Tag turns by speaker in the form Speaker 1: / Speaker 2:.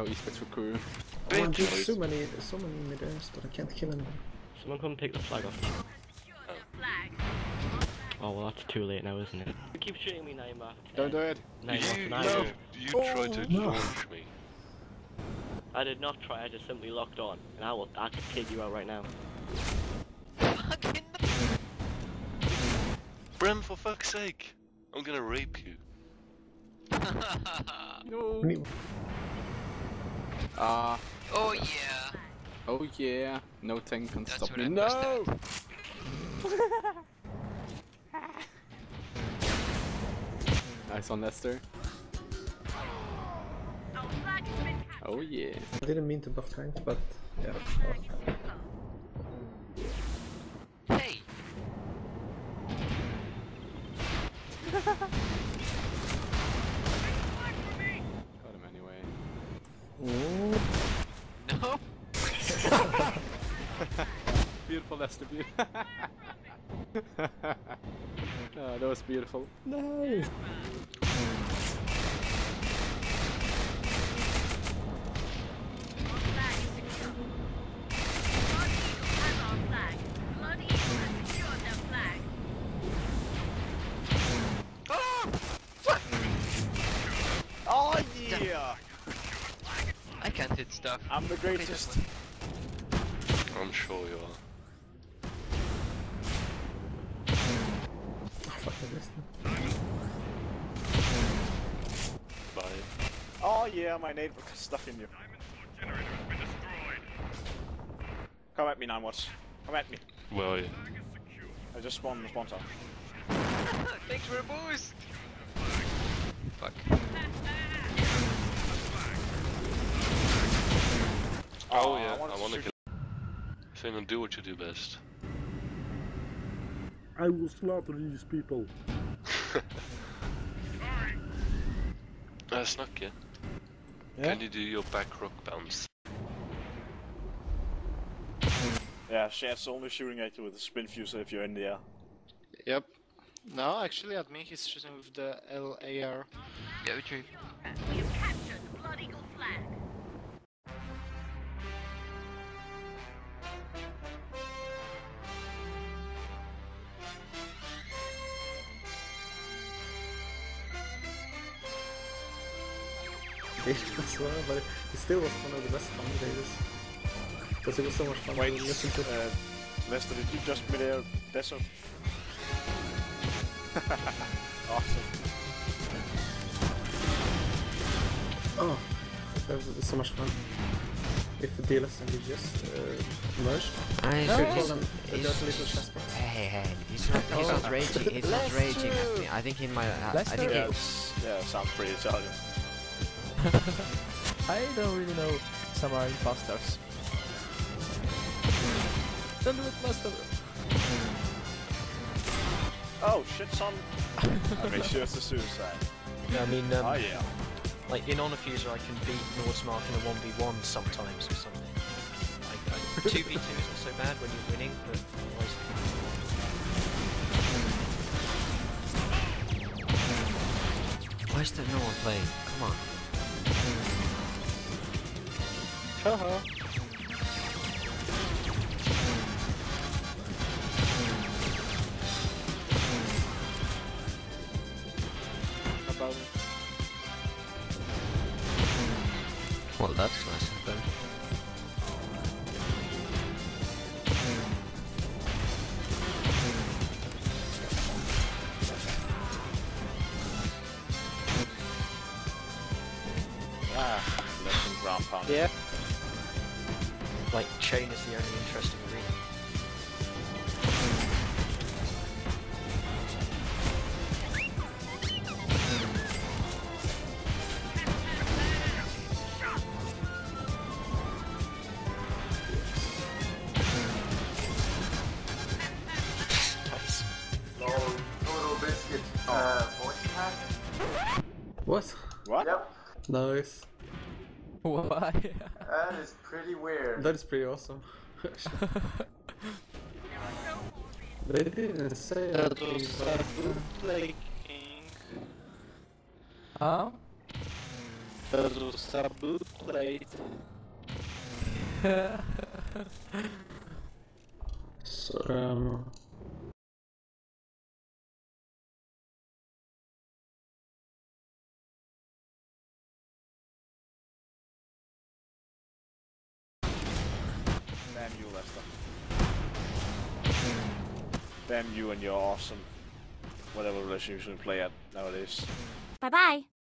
Speaker 1: no esports for crew.
Speaker 2: Oh, there's so many middairs, but I can't kill anyone.
Speaker 3: Someone come take the flag off. Oh well, that's too late now, isn't it? You keep shooting me, Neymar.
Speaker 1: Don't do it.
Speaker 3: Neymar,
Speaker 4: You tried to launch me.
Speaker 3: I did not try. I just simply locked on, and I could take you out right now.
Speaker 4: Brem, for fuck's sake! I'm gonna rape you.
Speaker 1: No.
Speaker 5: Oh yeah.
Speaker 1: Oh yeah. No thing can
Speaker 5: That's
Speaker 1: stop
Speaker 5: what
Speaker 1: me.
Speaker 5: I
Speaker 1: No. Nice on Lester. Oh yeah.
Speaker 2: I didn't mean to buff tanks, but yeah.
Speaker 5: Hey.
Speaker 1: Got him anyway.
Speaker 5: No.
Speaker 1: Beautiful Lester, beautiful. Oh, that was beautiful.
Speaker 2: No!
Speaker 6: Oh yeah!
Speaker 5: I can't hit stuff.
Speaker 6: I'm the greatest.
Speaker 4: I'm sure you are.
Speaker 2: Fuck the list.
Speaker 4: Bye.
Speaker 6: Oh yeah, my nade was stuck in you. Come at me, 9-watch. Come at me.
Speaker 4: Where are you?
Speaker 6: I just spawned the sponsor.
Speaker 5: Thanks for a boost. Fuck.
Speaker 4: Oh yeah, I
Speaker 6: wanted
Speaker 4: wanna
Speaker 6: to
Speaker 4: kill. Finland, do what you do best.
Speaker 7: I will slaughter these people.
Speaker 4: Snack, yeah? Can you do your back rock bounce?
Speaker 6: Yeah, Shad's only shooting at you with a spin fuser if you're in the air.
Speaker 8: Yep. No, actually at me he's shooting with the LAR.
Speaker 5: Yeah, we true.
Speaker 9: We have captured the Blood Eagle flag.
Speaker 2: As well, but it still was one of the best fun days. Because it was so much fun
Speaker 6: Wait,
Speaker 2: to listen to.
Speaker 6: Lester, did you just mid-air desert? Awesome.
Speaker 2: Oh, that was so much fun. If the DLS and DGS merged.
Speaker 10: Nice.
Speaker 2: There's a little chest box.
Speaker 10: Hey, he's not raging. He's not raging at me. I think he might. I think he.
Speaker 6: Yeah, sounds pretty Italian.
Speaker 11: I don't really know some are imposters. Don't do it, Master.
Speaker 6: Oh shit, son! I make sure it's a suicide.
Speaker 12: Yeah, I mean,
Speaker 6: oh yeah.
Speaker 12: Like in On a Fuser, I can beat Nordsmark in a 1v1 sometimes or something. 2v2 isn't so bad when you're winning, but otherwise.
Speaker 10: Why is there no one playing? Come on.
Speaker 11: Haha. About it.
Speaker 10: Well, that's nice of them.
Speaker 6: Letting ground pound.
Speaker 12: Yeah. Like, chain is the only interesting arena. Nice.
Speaker 13: Total biscuit. Voice pack.
Speaker 2: What?
Speaker 6: What?
Speaker 13: Yep.
Speaker 2: Nice.
Speaker 11: Why?
Speaker 13: That is pretty weird.
Speaker 2: That is pretty awesome. They didn't say
Speaker 8: That was bootlegging.
Speaker 11: Huh? There's a boot plate.
Speaker 2: So,
Speaker 6: Damn you, Lester. Damn you and your awesome whatever relationship you should play at nowadays.
Speaker 9: Bye bye.